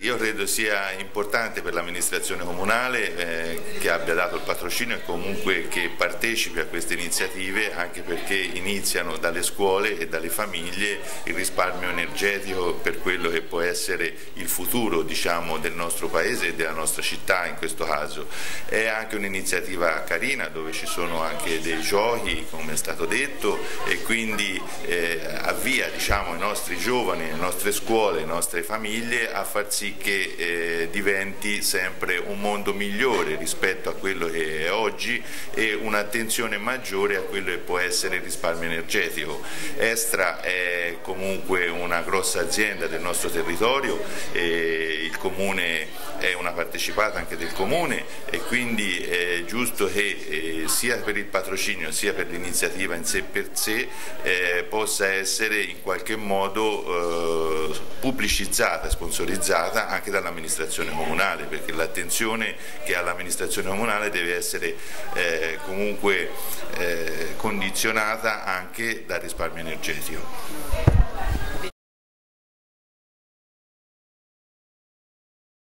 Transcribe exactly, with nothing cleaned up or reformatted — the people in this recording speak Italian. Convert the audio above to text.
Io credo sia importante per l'amministrazione comunale eh, che abbia dato il patrocinio e comunque che partecipi a queste iniziative, anche perché iniziano dalle scuole e dalle famiglie il risparmio energetico per quello che può essere il futuro, diciamo, del nostro paese e della nostra città in questo caso. È anche un'iniziativa carina dove ci sono anche dei giochi, come è stato detto, e quindi eh, avvia, diciamo, i nostri giovani, le nostre scuole, le nostre famiglie a far sì che eh, diventi sempre un mondo migliore rispetto a quello che è oggi e un'attenzione maggiore a quello che può essere il risparmio energetico. Estra è comunque una grossa azienda del nostro territorio, e il Comune è una partecipata anche del Comune e quindi è giusto che eh, sia per il patrocinio sia per l'iniziativa in sé per sé eh, possa essere in qualche modo eh, pubblicizzata, sponsorizzata anche dall'amministrazione comunale, perché l'attenzione che ha l'amministrazione comunale deve essere eh, comunque eh, condizionata anche dal risparmio energetico.